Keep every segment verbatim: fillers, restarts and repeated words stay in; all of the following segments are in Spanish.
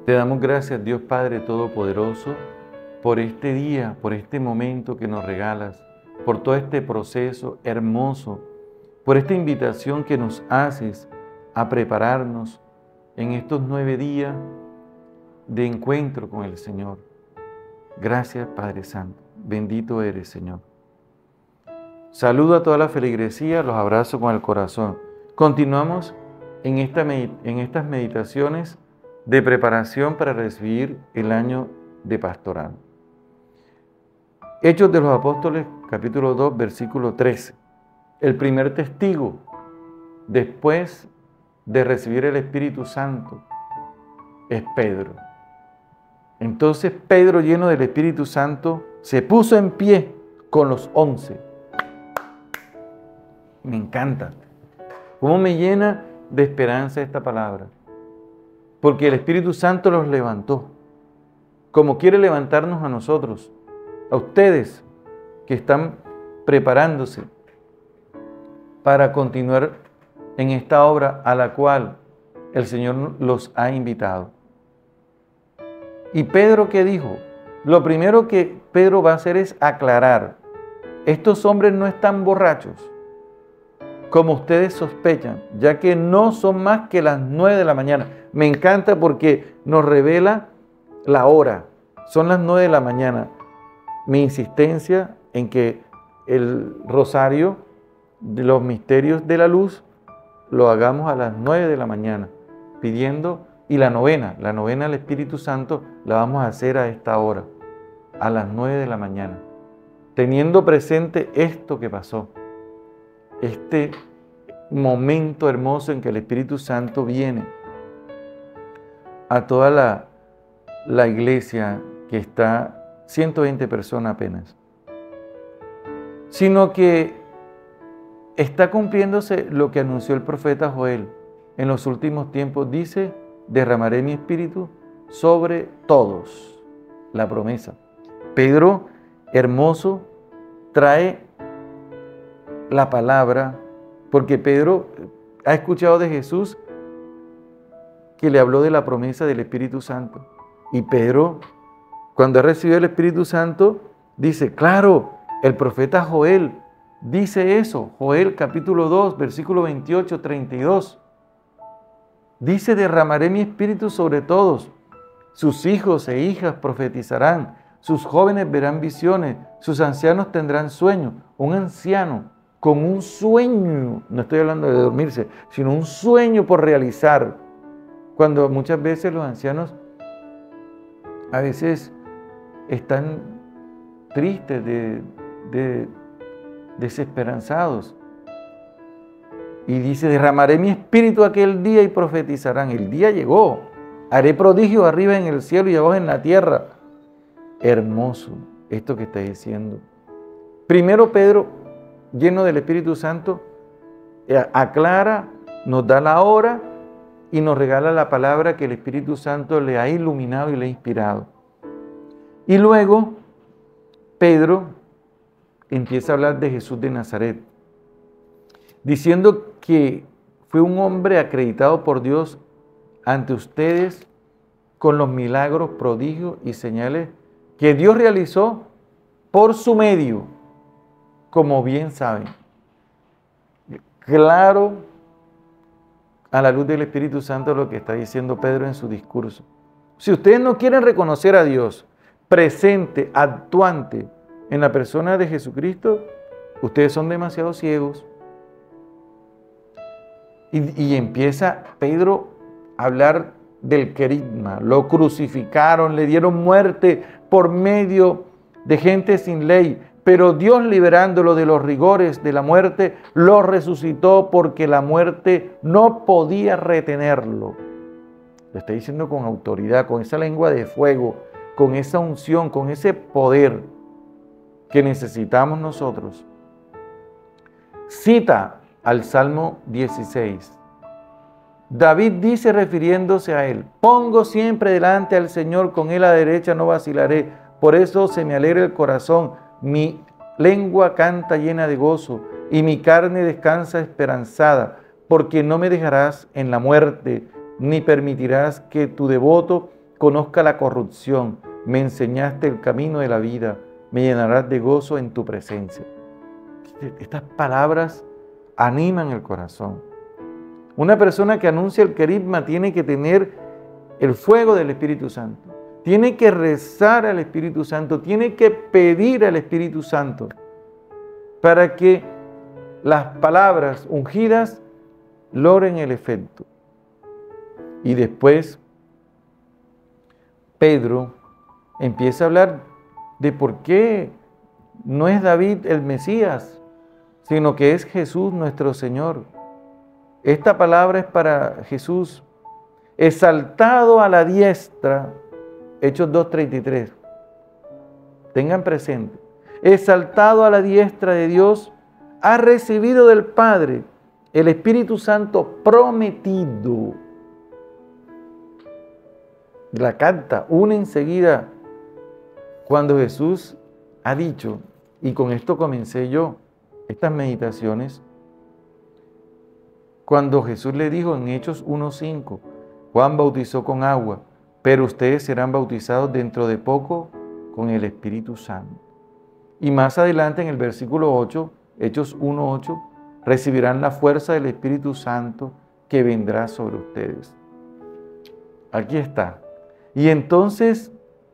Te damos gracias, Dios Padre Todopoderoso, por este día, por este momento que nos regalas, por todo este proceso hermoso, por esta invitación que nos haces a prepararnos en estos nueve días de encuentro con el Señor. Gracias, Padre Santo. Bendito eres, Señor. Saludo a toda la feligresía, los abrazo con el corazón. Continuamos en, esta, en estas meditaciones de preparación para recibir el año de pastoral. Hechos de los Apóstoles, capítulo dos, versículo trece. El primer testigo, después de recibir el Espíritu Santo, es Pedro. Entonces Pedro, lleno del Espíritu Santo, se puso en pie con los once. Me encanta. ¿Cómo me llena de esperanza esta palabra? Porque el Espíritu Santo los levantó, como quiere levantarnos a nosotros, a ustedes que están preparándose para continuar en esta obra a la cual el Señor los ha invitado. ¿Y Pedro qué dijo? Lo primero que Pedro va a hacer es aclarar: estos hombres no están borrachos, como ustedes sospechan, ya que no son más que las nueve de la mañana. Me encanta porque nos revela la hora. Son las nueve de la mañana. Mi insistencia en que el rosario de los misterios de la luz lo hagamos a las nueve de la mañana, pidiendo, y la novena, la novena al Espíritu Santo la vamos a hacer a esta hora, a las nueve de la mañana, teniendo presente esto que pasó. Este momento hermoso en que el Espíritu Santo viene a toda la, la iglesia que está ciento veinte personas apenas, sino que está cumpliéndose lo que anunció el profeta Joel. En los últimos tiempos dice: derramaré mi espíritu sobre todos. La promesa. Pedro, hermoso, trae la palabra, porque Pedro ha escuchado de Jesús que le habló de la promesa del Espíritu Santo. Y Pedro, cuando ha recibido el Espíritu Santo, dice: claro, el profeta Joel dice eso. Joel capítulo dos, versículo veintiocho, treinta y dos. Dice: derramaré mi espíritu sobre todos. Sus hijos e hijas profetizarán. Sus jóvenes verán visiones. Sus ancianos tendrán sueños. Un anciano con un sueño, no estoy hablando de dormirse, sino un sueño por realizar. Cuando muchas veces los ancianos a veces están tristes, de, de, desesperanzados. Y dice: derramaré mi espíritu aquel día y profetizarán. El día llegó. Haré prodigios arriba en el cielo y abajo en la tierra. Hermoso esto que está diciendo. Primero Pedro, lleno del Espíritu Santo, aclara, nos da la hora y nos regala la palabra que el Espíritu Santo le ha iluminado y le ha inspirado. Y luego Pedro empieza a hablar de Jesús de Nazaret, diciendo que fue un hombre acreditado por Dios ante ustedes con los milagros, prodigios y señales que Dios realizó por su medio, como bien saben. Claro, a la luz del Espíritu Santo, lo que está diciendo Pedro en su discurso. Si ustedes no quieren reconocer a Dios presente, actuante en la persona de Jesucristo, ustedes son demasiado ciegos. Y, y empieza Pedro a hablar del querigma. Lo crucificaron, le dieron muerte por medio de gente sin ley, pero Dios, liberándolo de los rigores de la muerte, lo resucitó porque la muerte no podía retenerlo. Lo está diciendo con autoridad, con esa lengua de fuego, con esa unción, con ese poder que necesitamos nosotros. Cita al Salmo dieciséis. David dice, refiriéndose a él: pongo siempre delante al Señor, con él a la derecha no vacilaré. Por eso se me alegra el corazón, mi lengua canta llena de gozo, y mi carne descansa esperanzada, porque no me dejarás en la muerte, ni permitirás que tu devoto conozca la corrupción. Me enseñaste el camino de la vida, me llenarás de gozo en tu presencia. Estas palabras animan el corazón. Una persona que anuncia el querigma tiene que tener el fuego del Espíritu Santo. Tiene que rezar al Espíritu Santo, tiene que pedir al Espíritu Santo para que las palabras ungidas logren el efecto. Y después Pedro empieza a hablar de por qué no es David el Mesías, sino que es Jesús nuestro Señor. Esta palabra es para Jesús, exaltado a la diestra, Hechos dos treinta y tres. Tengan presente, exaltado a la diestra de Dios, ha recibido del Padre el Espíritu Santo prometido. La carta une enseguida cuando Jesús ha dicho, y con esto comencé yo estas meditaciones, cuando Jesús le dijo en Hechos uno cinco, Juan bautizó con agua, pero ustedes serán bautizados dentro de poco con el Espíritu Santo. Y más adelante en el versículo ocho, Hechos uno ocho, recibirán la fuerza del Espíritu Santo que vendrá sobre ustedes. Aquí está. Y entonces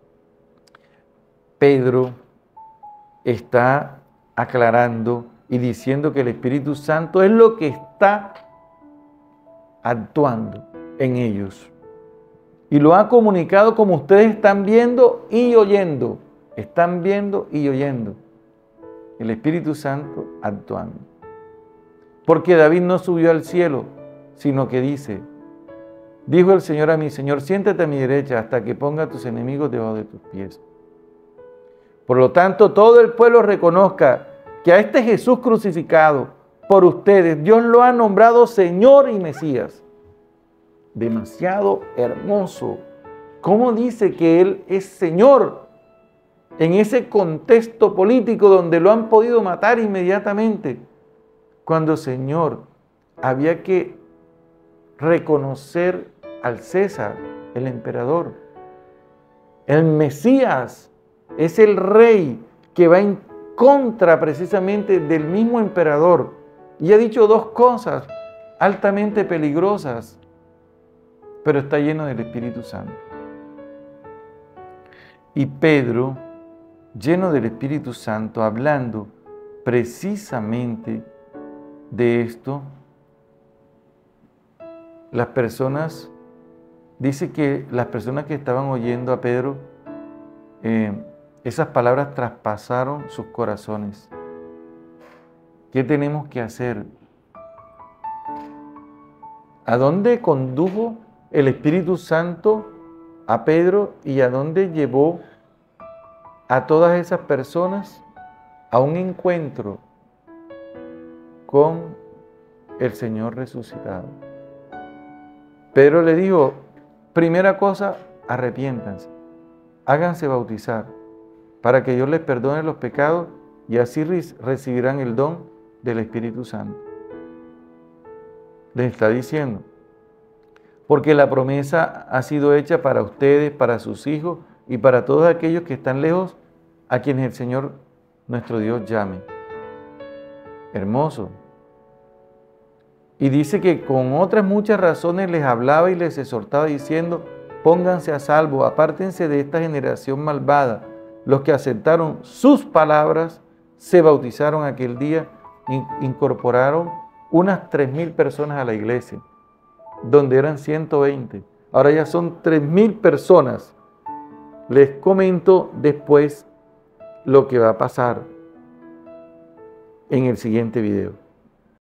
Pedro está aclarando y diciendo que el Espíritu Santo es lo que está actuando en ellos. Y lo ha comunicado como ustedes están viendo y oyendo. Están viendo y oyendo. El Espíritu Santo actuando. Porque David no subió al cielo, sino que dice, dijo el Señor a mi Señor, siéntate a mi derecha hasta que ponga a tus enemigos debajo de tus pies. Por lo tanto, todo el pueblo reconozca que a este Jesús crucificado por ustedes, Dios lo ha nombrado Señor y Mesías. Demasiado hermoso. ¿Cómo dice que Él es Señor en ese contexto político donde lo han podido matar inmediatamente? Cuando Señor había que reconocer al César, el emperador. El Mesías es el rey que va en contra precisamente del mismo emperador. Y ha dicho dos cosas altamente peligrosas, pero está lleno del Espíritu Santo. Y Pedro, lleno del Espíritu Santo, hablando precisamente de esto, las personas, dice que las personas que estaban oyendo a Pedro, eh, esas palabras traspasaron sus corazones. ¿Qué tenemos que hacer? ¿A dónde condujo el Espíritu Santo a Pedro y a dónde llevó a todas esas personas? A un encuentro con el Señor resucitado. Pedro le dijo, primera cosa, arrepiéntanse, háganse bautizar, para que Dios les perdone los pecados y así recibirán el don del Espíritu Santo. Les está diciendo, porque la promesa ha sido hecha para ustedes, para sus hijos y para todos aquellos que están lejos, a quienes el Señor nuestro Dios llame. Hermoso. Y dice que con otras muchas razones les hablaba y les exhortaba diciendo, pónganse a salvo, apártense de esta generación malvada. Los que aceptaron sus palabras se bautizaron aquel día, incorporaron unas tres mil personas a la iglesia, donde eran ciento veinte. Ahora ya son tres mil personas. Les comento después lo que va a pasar en el siguiente video.